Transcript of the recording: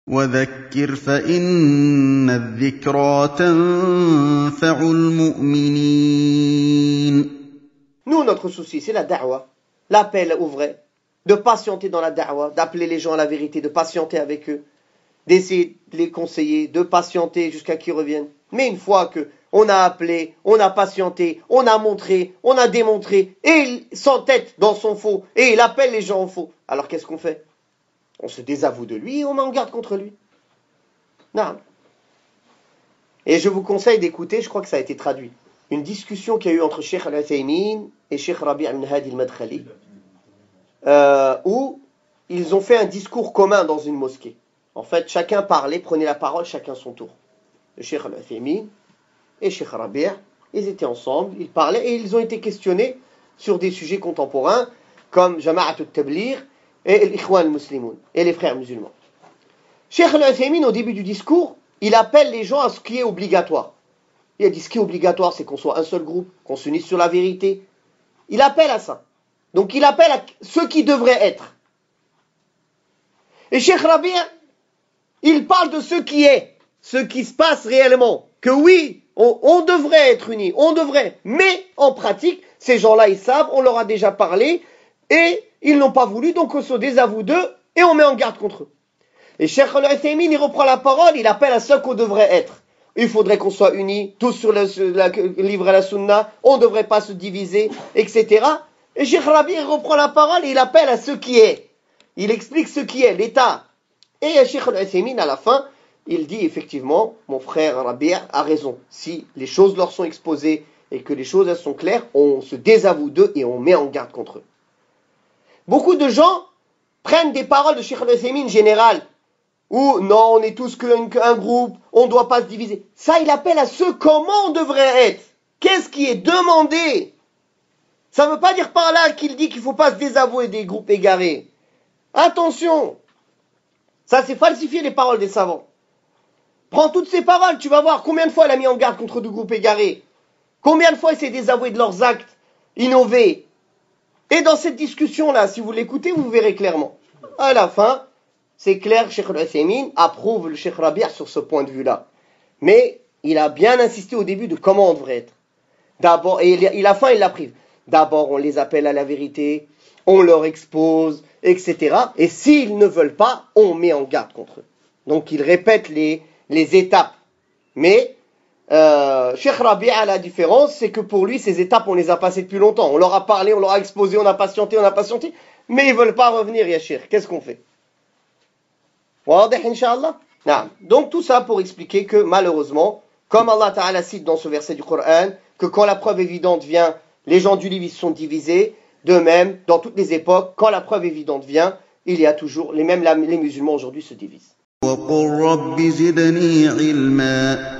وذكر فإن الذكرى تنفع المؤمنين. Nous, notre souci, c'est la da'wa, l'appel au vrai, de patienter dans la da'wa, d'appeler les gens à la vérité, de patienter avec eux, d'essayer de les conseiller, de patienter jusqu'à qu'ils reviennent. Mais une fois que on a appelé, on a patienté, on a montré, on a démontré, et il s'entête dans son faux, et il appelle les gens au faux, alors qu'est-ce qu'on fait? On se désavoue de lui et on met en garde contre lui. Non. Et je vous conseille d'écouter, je crois que ça a été traduit, une discussion qu'il y a eu entre Cheikh Al-Uthaymin et Cheikh Rabi' ibn Hadi al-Madkhali, où ils ont fait un discours commun dans une mosquée. En fait, chacun parlait, prenait la parole, chacun son tour. Le Cheikh Al-Uthaymin et Cheikh Rabi', ils étaient ensemble, ils parlaient et ils ont été questionnés sur des sujets contemporains comme Jama'at al-Tabligh et l'Ikhwan al-Muslimoun et les frères musulmans. Cheikh Al-Uthaymin, au début du discours, il appelle les gens à ce qui est obligatoire. Il a dit ce qui est obligatoire, c'est qu'on soit un seul groupe, qu'on s'unisse sur la vérité. Il appelle à ça. Donc il appelle à ce qui devrait être. Et Cheikh Rabi', il parle de ce qui est, ce qui se passe réellement. Que oui, on devrait être unis, on devrait. Mais en pratique, ces gens-là, ils savent, on leur a déjà parlé, et ils n'ont pas voulu, donc on se désavoue d'eux, et on met en garde contre eux. Et Cheikh Al-Uthaymin, il reprend la parole, il appelle à ce qu'on devrait être. Il faudrait qu'on soit unis, tous sur le livre à la sunna, on ne devrait pas se diviser, etc. Et Cheikh Rabi, il reprend la parole et il appelle à ce qui est. Il explique ce qui est, l'état. Et Cheikh Al-Uthaymin, à la fin, il dit effectivement, mon frère Rabi a raison. Si les choses leur sont exposées et que les choses elles sont claires, on se désavoue d'eux et on met en garde contre eux. Beaucoup de gens prennent des paroles de Cheikh Al-Uthaymin générales, où non, on est tous qu'un groupe, on ne doit pas se diviser. Ça, il appelle à ce comment on devrait être. Qu'est-ce qui est demandé? Ça ne veut pas dire par là qu'il dit qu'il ne faut pas se désavouer des groupes égarés. Attention, ça c'est falsifier les paroles des savants. Prends toutes ces paroles, tu vas voir combien de fois il a mis en garde contre deux groupes égarés. Combien de fois il s'est désavoué de leurs actes innovés. Et dans cette discussion-là, si vous l'écoutez, vous verrez clairement. À la fin, c'est clair, Cheikh Al-Uthaymin approuve le Cheikh Rabi' sur ce point de vue-là. Mais il a bien insisté au début de comment on devrait être. D'abord, et à la fin, il l'a prive. D'abord, on les appelle à la vérité, on leur expose, etc. Et s'ils ne veulent pas, on met en garde contre eux. Donc, il répète les étapes. Mais Cheikh Rabi' a la différence, c'est que pour lui, ces étapes, on les a passées depuis longtemps. On leur a parlé, on leur a exposé, on a patienté, mais ils ne veulent pas revenir, Yachir. Qu'est-ce qu'on fait? Donc tout ça pour expliquer que malheureusement, comme Allah Ta'ala cite dans ce verset du Coran, que quand la preuve évidente vient, les gens du livre sont divisés. De même, dans toutes les époques, quand la preuve évidente vient, il y a toujours, les musulmans aujourd'hui se divisent.